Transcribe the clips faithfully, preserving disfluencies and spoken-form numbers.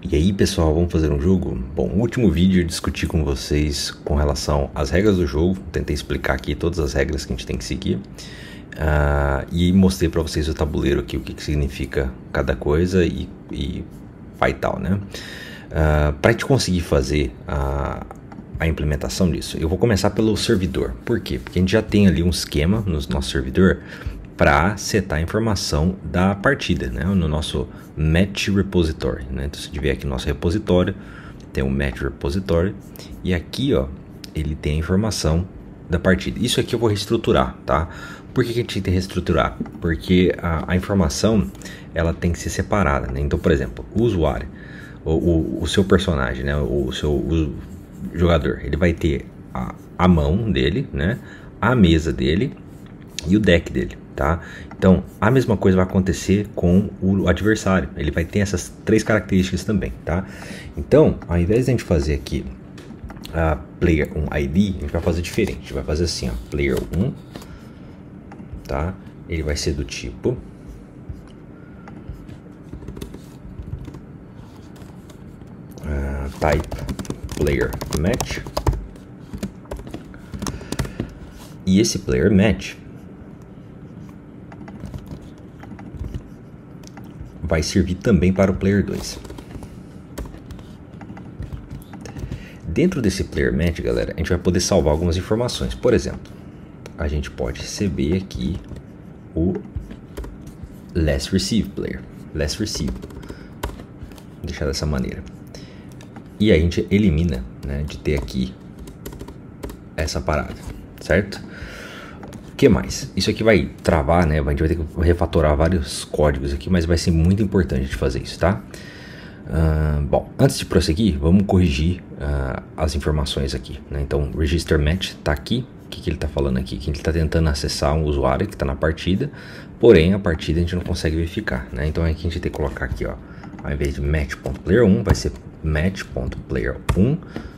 E aí pessoal, vamos fazer um jogo? Bom, no último vídeo eu discuti com vocês com relação às regras do jogo. Tentei explicar aqui todas as regras que a gente tem que seguir uh, e mostrei para vocês o tabuleiro aqui, o que, que significa cada coisa e, e pai tal, né? Uh, para a gente conseguir fazer a, a implementação disso, eu vou começar pelo servidor. Por quê? Porque a gente já tem ali um esquema no nosso servidor para setar a informação da partida, né? No nosso match repository, né? Então, se tiver aqui no nosso repositório, tem o match repository e aqui, ó, ele tem a informação da partida. Isso aqui eu vou reestruturar, tá? Por que que a gente tem que reestruturar? Porque a, a informação ela tem que ser separada, né? Então, por exemplo, o usuário, o, o, o seu personagem, né? O seu o jogador, ele vai ter a, a mão dele, né? A mesa dele e o deck dele. Tá? Então, a mesma coisa vai acontecer com o adversário. Ele vai ter essas três características também, tá? Então, ao invés de a gente fazer aqui a uh, player um I D, a gente vai fazer diferente. A gente vai fazer assim, ó, player um, tá? Ele vai ser do tipo uh, type player match. E esse player match vai servir também para o player dois. Dentro desse player match, galera, a gente vai poder salvar algumas informações. Por exemplo, a gente pode receber aqui o last receive player, last receive, vou deixar dessa maneira. E aí a gente elimina, né, de ter aqui essa parada, certo? O que mais? Isso aqui vai travar, né? A gente vai ter que refatorar vários códigos aqui, mas vai ser muito importante de fazer isso, tá? Uh, bom, antes de prosseguir, vamos corrigir uh, as informações aqui, né? Então, register match tá aqui. O que, que ele tá falando aqui? Que ele tá tentando acessar um usuário que tá na partida, porém a partida a gente não consegue verificar, né? Então aqui a gente tem que colocar aqui, ó, ao invés de match.player um, vai ser match.player um.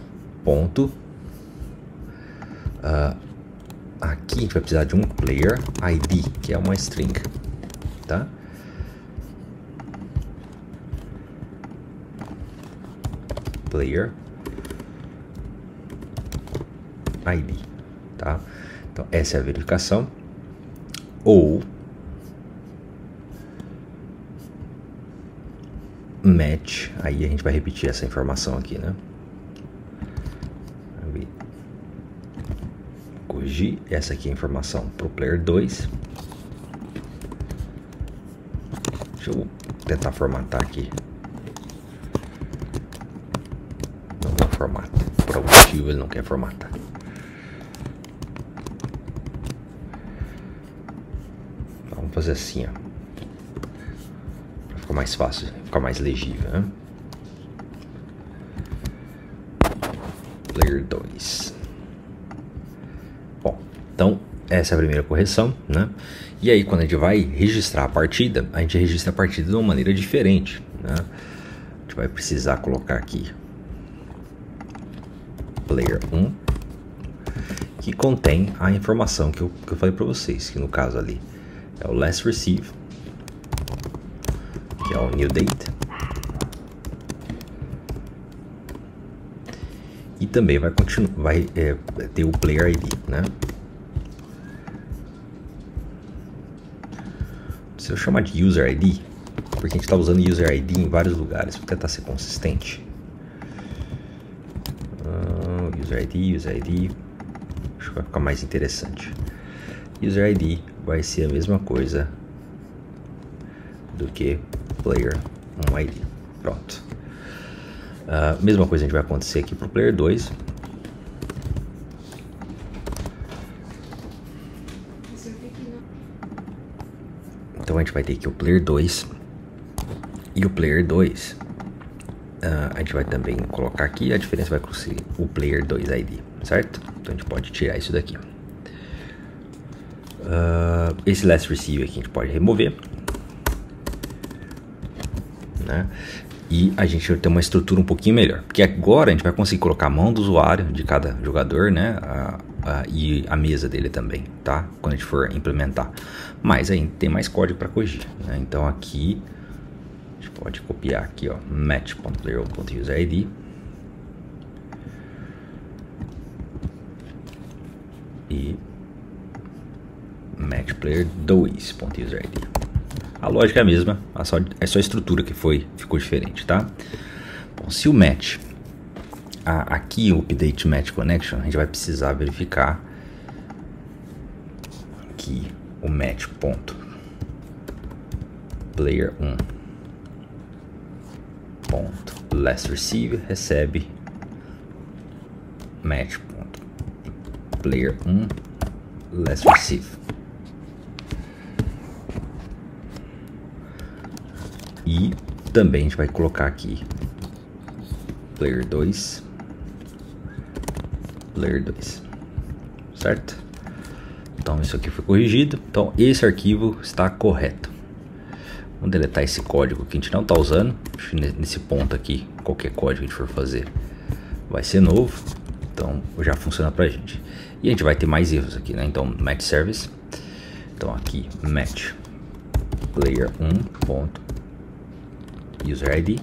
Uh, Aqui a gente vai precisar de um player I D, que é uma string, tá? Player I D, tá? Então essa é a verificação. Ou match, aí a gente vai repetir essa informação aqui, né? Corrigir, essa aqui é a informação para o player dois. Deixa eu tentar formatar aqui. Não, não formata. Por algum motivo ele não quer formatar. Vamos fazer assim, ó, para ficar mais fácil, ficar mais legível, né? Player dois. Bom, então essa é a primeira correção, né? E aí quando a gente vai registrar a partida, a gente registra a partida de uma maneira diferente, né? A gente vai precisar colocar aqui player um, que contém a informação que eu, que eu falei para vocês, que no caso ali é o last receive, que é o new date, e também vai continuar, vai é, ter o player I D, né? Se eu chamar de user I D, porque a gente está usando user I D em vários lugares, vou tentar ser consistente. Uh, user I D, user I D, acho que vai ficar mais interessante. User I D vai ser a mesma coisa do que player um I D. Pronto. Uh, mesma coisa a gente vai acontecer aqui para o player dois. Então a gente vai ter aqui o player dois. E o player dois, uh, a gente vai também colocar aqui, a diferença vai ser o player dois I D, certo? Então a gente pode tirar isso daqui. Uh, esse last receive aqui a gente pode remover, né? E a gente vai ter uma estrutura um pouquinho melhor, porque agora a gente vai conseguir colocar a mão do usuário de cada jogador, né? A, a, e a mesa dele também, tá? Quando a gente for implementar. Mas aí tem mais código para corrigir, né? Então aqui a gente pode copiar aqui, ó, match.player1.userid e matchplayer2.userid. A lógica é a mesma, é só, é só a estrutura que foi, ficou diferente, tá? Bom, se o match, a, aqui o update match connection, a gente vai precisar verificar que o match ponto player um ponto last receive recebe match ponto player um last receive. E também a gente vai colocar aqui player dois, player dois, certo? Então isso aqui foi corrigido, então esse arquivo está correto. Vamos deletar esse código que a gente não está usando. Nesse ponto aqui, qualquer código que a gente for fazer vai ser novo, então já funciona pra gente. E a gente vai ter mais erros aqui, né? Então match service, então aqui match player um ponto userid,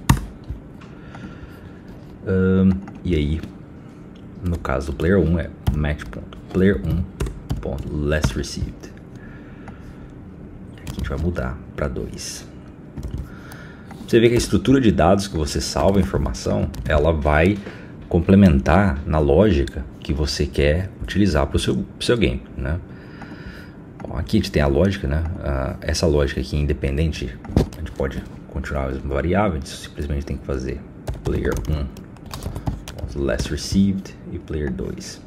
um, e aí no caso do player um é match.player um ponto last received. Aqui a gente vai mudar para dois. Você vê que a estrutura de dados que você salva a informação, ela vai complementar na lógica que você quer utilizar para o seu, seu game, né? Bom, aqui a gente tem a lógica, né? Uh, essa lógica aqui independente, a gente pode continuar a mesma variável, a gente simplesmente tem que fazer player um last received e player dois.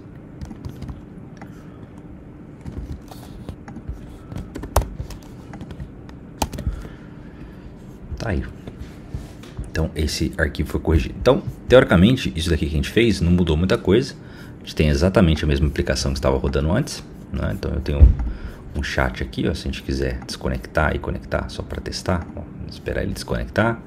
Tá aí. Então esse arquivo foi corrigido. Então, teoricamente, isso daqui que a gente fez não mudou muita coisa. A gente tem exatamente a mesma aplicação que estava rodando antes, né? Então eu tenho um chat aqui, ó, se a gente quiser desconectar e conectar só para testar, ó, esperar ele desconectar.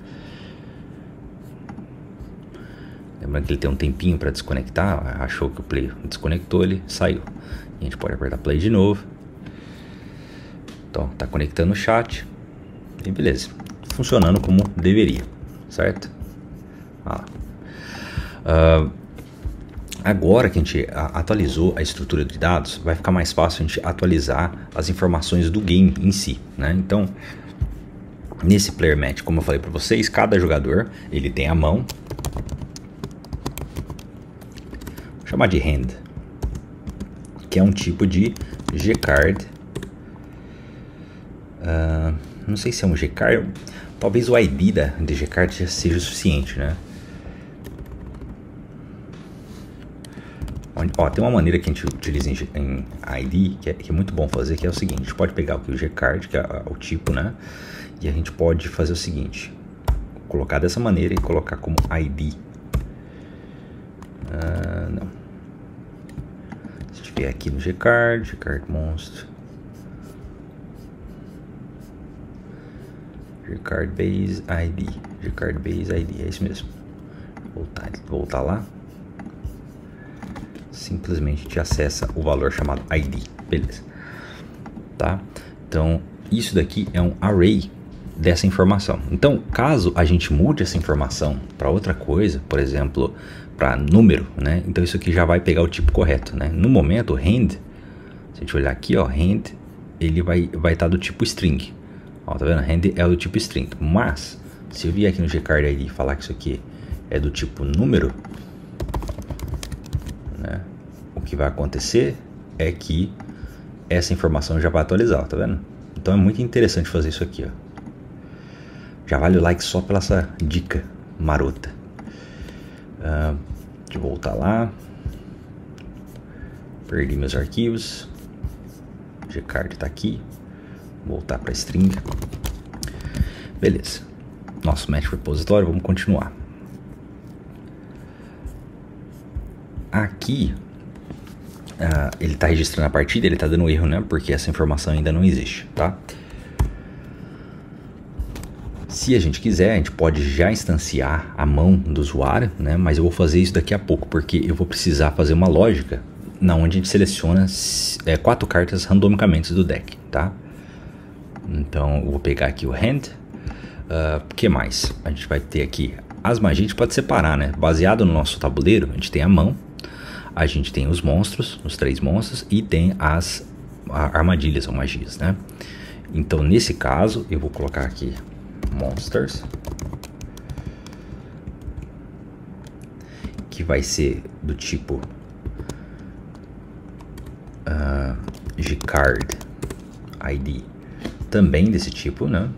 Lembrando que ele tem um tempinho para desconectar, achou que o play desconectou, ele saiu. E a gente pode apertar play de novo. Então tá conectando o chat e beleza, funcionando como deveria, certo? Ah. Uh, agora que a gente atualizou a estrutura de dados, vai ficar mais fácil a gente atualizar as informações do game em si, né? Então, nesse player match, como eu falei para vocês, cada jogador ele tem a mão, vou chamar de hand, que é um tipo de G-card. Uh, não sei se é um G-card, talvez o I D da de G-card já seja o suficiente, né? Ó, tem uma maneira que a gente utiliza em, em I D que é, que é muito bom fazer, que é o seguinte: a gente pode pegar aqui o G-card, que é o tipo, né? E a gente pode fazer o seguinte: colocar dessa maneira e colocar como I D. Uh, não. Se a gente vier aqui no G-card, G-card monstro, G-card base I D, G-card base I D, é isso mesmo. Voltar, voltar lá. Simplesmente te acessa o valor chamado I D, beleza? Tá? Então isso daqui é um array dessa informação. Então, caso a gente mude essa informação para outra coisa, por exemplo, para número, né? Então isso aqui já vai pegar o tipo correto, né? No momento, o hand, se a gente olhar aqui, ó, hand, ele vai vai estar tá do tipo string. Ó, tá vendo? Hand é do tipo string. Mas se eu vier aqui no G-card I D e falar que isso aqui é do tipo número, né? O que vai acontecer é que essa informação já vai atualizar, tá vendo? Então é muito interessante fazer isso aqui, ó. Já vale o like só pela essa dica marota. Uh, deixa eu voltar lá. Perdi meus arquivos. G-card tá aqui. Voltar para string. Beleza. Nosso match repository, vamos continuar. Aqui uh, ele está registrando a partida, ele está dando erro, né? Porque essa informação ainda não existe, tá? Se a gente quiser, a gente pode já instanciar a mão do usuário, né? Mas eu vou fazer isso daqui a pouco, porque eu vou precisar fazer uma lógica na onde a gente seleciona é, quatro cartas randomicamente do deck, tá? Então eu vou pegar aqui o hand, O uh, que mais? A gente vai ter aqui as magias, a gente pode separar, né? Baseado no nosso tabuleiro, a gente tem a mão, a gente tem os monstros, os três monstros, e tem as armadilhas ou magias, né? Então, nesse caso, eu vou colocar aqui Monsters, que vai ser do tipo uh, G-Card I D, também desse tipo, né?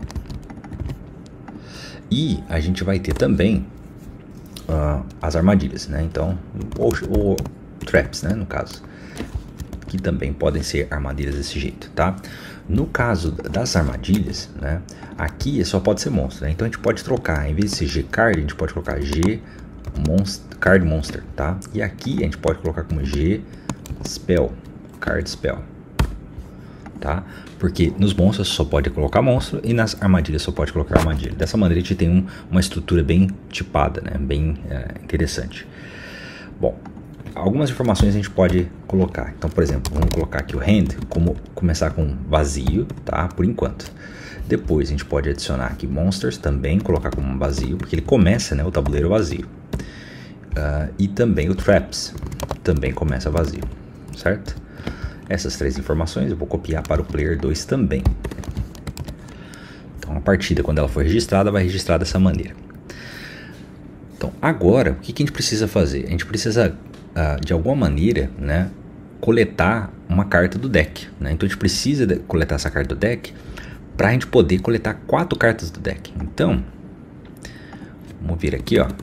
E a gente vai ter também uh, as armadilhas, né? Então, ou, ou traps, né? No caso, que também podem ser armadilhas desse jeito, tá? No caso das armadilhas, né? Aqui só pode ser monstro, né? Então a gente pode trocar, em vez de ser G-Card, a gente pode colocar G-Card Monster, tá? E aqui a gente pode colocar como G-Spell, Card Spell, tá? Porque nos monstros só pode colocar monstro e nas armadilhas só pode colocar armadilha. Dessa maneira a gente tem um, uma estrutura bem tipada, né? Bem é, interessante. Bom, algumas informações a gente pode colocar. Então, por exemplo, vamos colocar aqui o hand, como começar com vazio, tá? Por enquanto. Depois a gente pode adicionar aqui monsters, também colocar como vazio, porque ele começa, né, o tabuleiro vazio. Uh, e também o traps, também começa vazio, certo? Essas três informações eu vou copiar para o player dois também. Então a partida, quando ela for registrada, vai registrar dessa maneira. Então agora, o que, que a gente precisa fazer? A gente precisa, uh, de alguma maneira, né, coletar uma carta do deck, né? Então a gente precisa de coletar essa carta do deck para a gente poder coletar quatro cartas do deck. Então, vamos vir aqui, ó.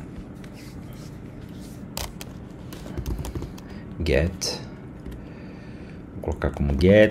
Get. Vou colocar como get.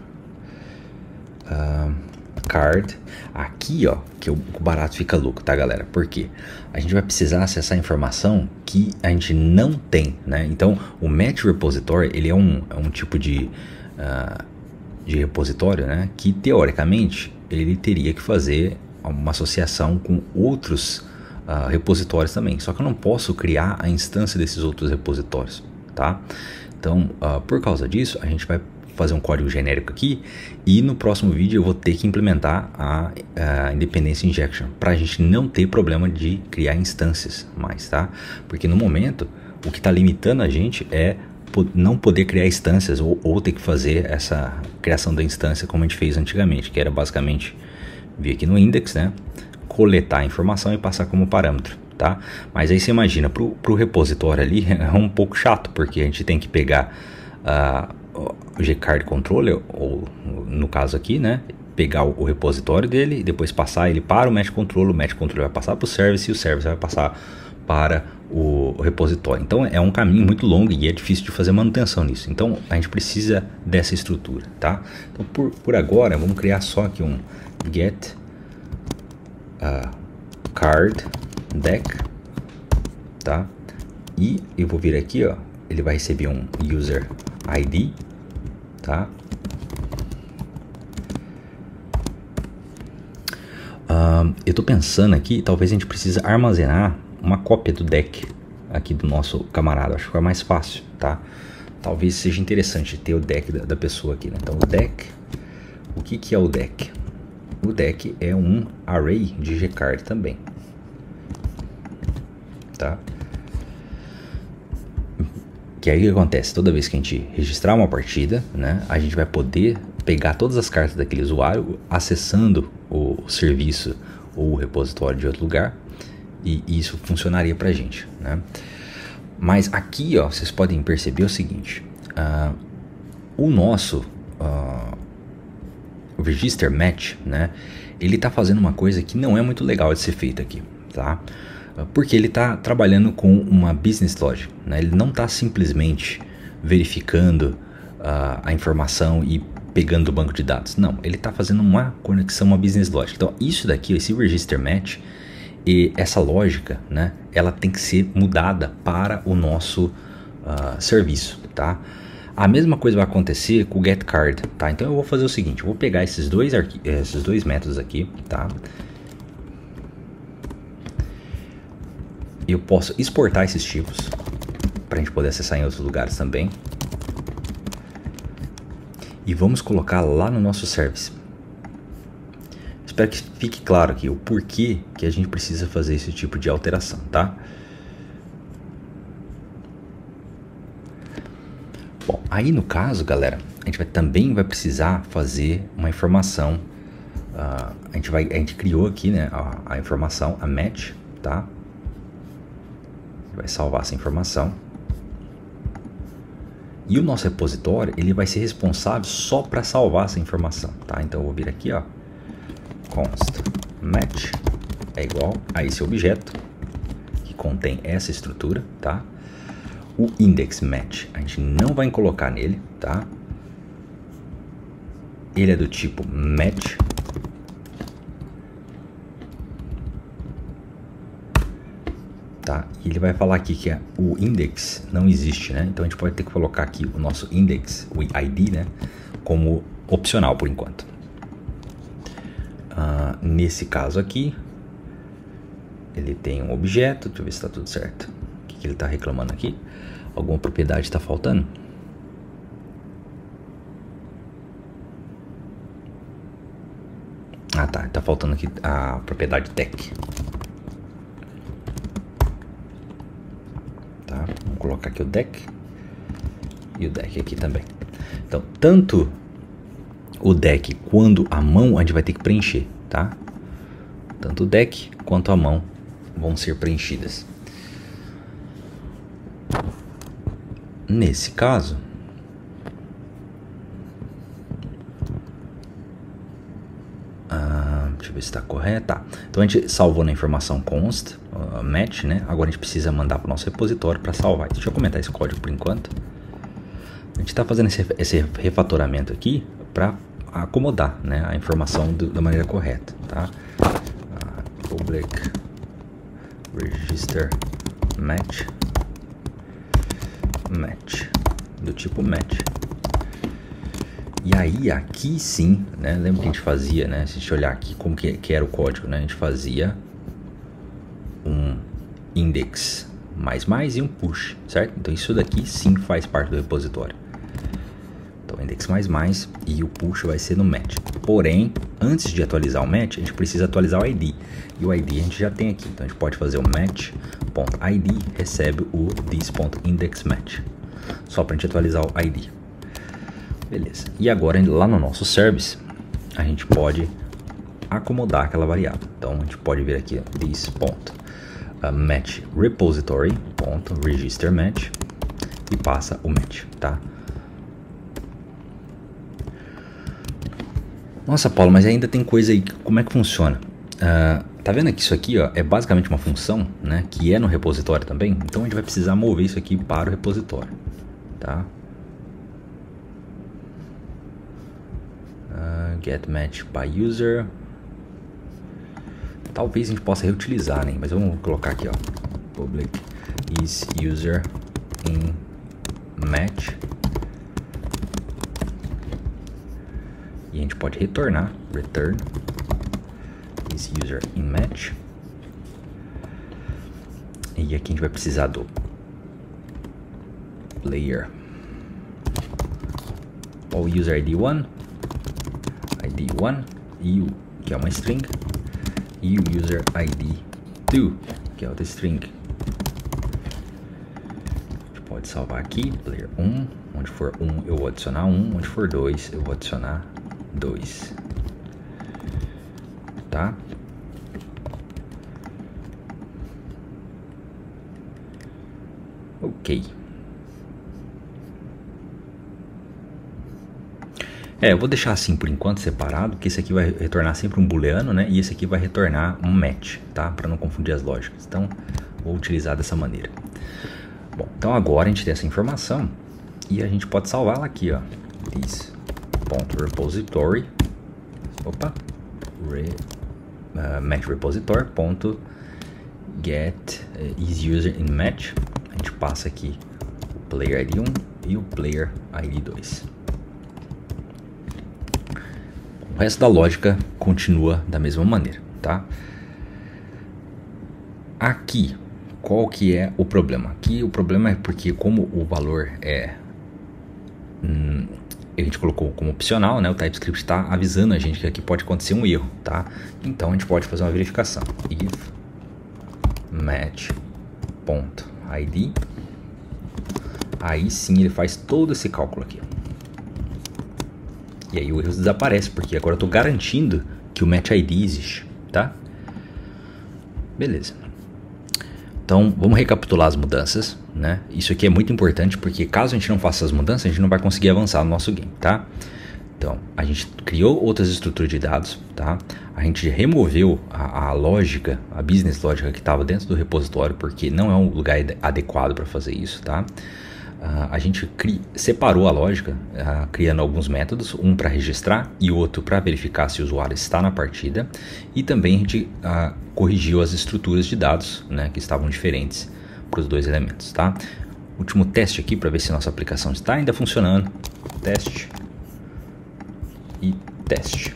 Uh, card. Aqui, ó, que o barato fica louco, tá, galera? Porque a gente vai precisar acessar informação que a gente não tem, né? Então, o Match Repository, ele é um, é um tipo de... Uh, de repositório, né, que teoricamente ele teria que fazer uma associação com outros uh, repositórios também, só que eu não posso criar a instância desses outros repositórios, tá? Então, uh, por causa disso, a gente vai fazer um código genérico aqui e no próximo vídeo eu vou ter que implementar a, a Independence Injection para a gente não ter problema de criar instâncias mais, tá? Porque no momento o que está limitando a gente é não poder criar instâncias ou, ou ter que fazer essa criação da instância como a gente fez antigamente, que era basicamente vir aqui no index, né, coletar a informação e passar como parâmetro, tá? Mas aí você imagina, para o repositório ali é um pouco chato, porque a gente tem que pegar uh, o G-Card Controller, ou no caso aqui, né, pegar o, o repositório dele e depois passar ele para o Match Controller, o Match Controller vai passar para o Service e o Service vai passar para o, o repositório. Então é um caminho muito longo e é difícil de fazer manutenção nisso. Então a gente precisa dessa estrutura, tá? Então por, por agora vamos criar só aqui um get uh, card deck, tá? E eu vou vir aqui, ó, ele vai receber um user I D, tá? Uh, eu tô pensando aqui, talvez a gente precise armazenar uma cópia do deck aqui do nosso camarada, acho que é mais fácil, tá? Talvez seja interessante ter o deck da, da pessoa aqui, né? Então o deck, o que que é o deck? O deck é um array de G-Card também, tá? Que aí o que acontece? Toda vez que a gente registrar uma partida, né, a gente vai poder pegar todas as cartas daquele usuário acessando o serviço ou o repositório de outro lugar, e isso funcionaria pra gente, né? Mas aqui, ó, vocês podem perceber o seguinte, uh, o nosso uh, Register Match, né, ele tá fazendo uma coisa que não é muito legal de ser feita aqui, tá? Porque ele está trabalhando com uma business logic, né? Ele não está simplesmente verificando uh, a informação e pegando o banco de dados. Não, ele está fazendo uma conexão, uma business logic. Então isso daqui, esse register match, e essa lógica, né, ela tem que ser mudada para o nosso uh, serviço, tá? A mesma coisa vai acontecer com o getCard, tá? Então eu vou fazer o seguinte, eu vou pegar esses dois, esses dois métodos aqui, tá? Eu posso exportar esses tipos para a gente poder acessar em outros lugares também. E vamos colocar lá no nosso service. Espero que fique claro aqui o porquê que a gente precisa fazer esse tipo de alteração, tá? Bom, aí no caso, galera, a gente vai, também vai precisar fazer uma informação. Uh, a, gente vai, a gente criou aqui, né, a, a informação, a match, tá? A gente vai salvar essa informação. E o nosso repositório, ele vai ser responsável só para salvar essa informação, tá? Então eu vou vir aqui, ó, const match é igual a esse objeto que contém essa estrutura, tá? O index match a gente não vai colocar nele, tá? Ele é do tipo match. Tá? E ele vai falar aqui que é, o index não existe, né? Então a gente pode ter que colocar aqui o nosso index, o I D, né? Como opcional por enquanto. Uh, nesse caso aqui, ele tem um objeto. Deixa eu ver se está tudo certo. O que, que ele está reclamando aqui? Alguma propriedade está faltando? Ah, tá. Está faltando aqui a propriedade tech. Tá? Vamos colocar aqui o deck. E o deck aqui também. Então, tanto o deck quanto a mão a gente vai ter que preencher, tá? Tanto o deck quanto a mão vão ser preenchidas. Nesse caso, ah, deixa eu ver se está correto. Tá. Então a gente salvou na informação const uh, match, né? Agora a gente precisa mandar para o nosso repositório para salvar. Deixa eu comentar esse código por enquanto. A gente está fazendo esse, esse refatoramento aqui para acomodar, né, a informação do, da maneira correta, tá? Uh, public register match match do tipo match. E aí aqui sim, né, lembra que a gente fazia, né, se a gente olhar aqui como que, que era o código, né, a gente fazia um index mais mais e um push, certo? Então isso daqui sim faz parte do repositório. Então index mais mais e o push vai ser no match. Porém, antes de atualizar o match, a gente precisa atualizar o I D. E o I D a gente já tem aqui. Então a gente pode fazer o match.id recebe o this.indexMatch. Só para a gente atualizar o I D. Beleza. E agora lá no nosso service, a gente pode acomodar aquela variável. Então a gente pode vir aqui this.match repository.register match e passa o match, tá? Nossa, Paulo, mas ainda tem coisa aí. Como é que funciona? Uh, tá vendo que isso aqui, ó, é basicamente uma função, né, que é no repositório também. Então a gente vai precisar mover isso aqui para o repositório, tá? Uh, get match by user. Talvez a gente possa reutilizar, né? Mas vamos colocar aqui, ó, public is user in match. E a gente pode retornar, return is user in match. E aqui a gente vai precisar do player ou user I D um, I D um, e o que é uma string, e o user I D dois, que é outra string. A gente pode salvar aqui, player um, onde for um eu vou adicionar um, onde for dois eu vou adicionar dois, tá? Ok. É, eu vou deixar assim por enquanto separado, que esse aqui vai retornar sempre um booleano, né? E esse aqui vai retornar um match, tá? Para não confundir as lógicas. Então, vou utilizar dessa maneira. Bom, então agora a gente tem essa informação e a gente pode salvá-la aqui, ó. This. .repository opa re, uh, match repository ponto get uh, is user in match. A gente passa aqui o player I D um e o player I D dois. O resto da lógica continua da mesma maneira, tá? Aqui, qual que é o problema? Aqui o problema é porque como o valor é hum, a gente colocou como opcional, né? O TypeScript está avisando a gente que aqui pode acontecer um erro, tá? Então a gente pode fazer uma verificação. If match.id, aí sim ele faz todo esse cálculo aqui. E aí o erro desaparece, porque agora eu estou garantindo que o match I D existe, tá? Beleza. Então vamos recapitular as mudanças, né? Isso aqui é muito importante, porque caso a gente não faça as mudanças, a gente não vai conseguir avançar no nosso game, tá? Então a gente criou outras estruturas de dados, tá? A gente removeu a, a lógica, a business lógica que estava dentro do repositório, porque não é um lugar adequado para fazer isso, tá? Uh, a gente cri, separou a lógica, uh, criando alguns métodos, um para registrar e outro para verificar se o usuário está na partida, e também a gente uh, corrigiu as estruturas de dados, né, que estavam diferentes para os dois elementos, tá? Último teste aqui para ver se nossa aplicação está ainda funcionando. Teste e teste.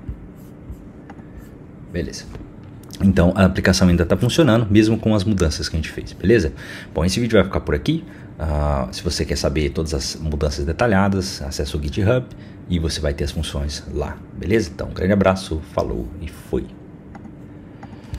Beleza. Então a aplicação ainda está funcionando, mesmo com as mudanças que a gente fez, beleza? Bom, esse vídeo vai ficar por aqui. Uh, se você quer saber todas as mudanças detalhadas, acesse o GitHub e você vai ter as funções lá, beleza? Então, um grande abraço, falou e fui!